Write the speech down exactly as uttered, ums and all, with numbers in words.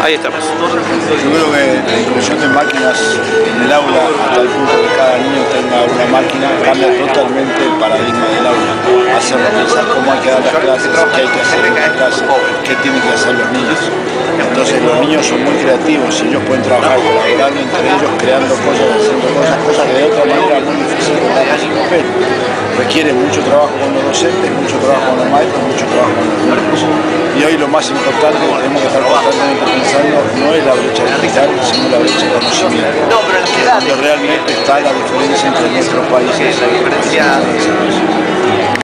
Ahí estamos. Yo creo que la inclusión de máquinas en el aula, hasta el punto de que cada niño tenga una máquina, cambia totalmente el paradigma del aula. Hacerlo pensar cómo hay que dar las clases, qué hay que hacer en las clases, qué tienen que hacer los niños. Entonces los niños son muy creativos y ellos pueden trabajar colaborando entre ellos, creando cosas, haciendo cosas, cosas que de otra manera es muy difícil de dar en papel. Requiere mucho trabajo con los docentes, mucho trabajo con los maestros, mucho trabajo con los niños. Y hoy lo más importante que tenemos que estar constantemente pensando no es la brecha digital, sino la brecha de conocimiento. Donde realmente está la diferencia entre nuestros países y los países.